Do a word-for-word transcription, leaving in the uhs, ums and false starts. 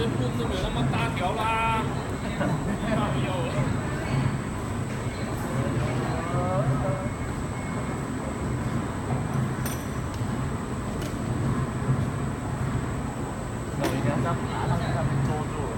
根棍都没有那么大条啦。没有。 那我应该在爬上面上面捉住。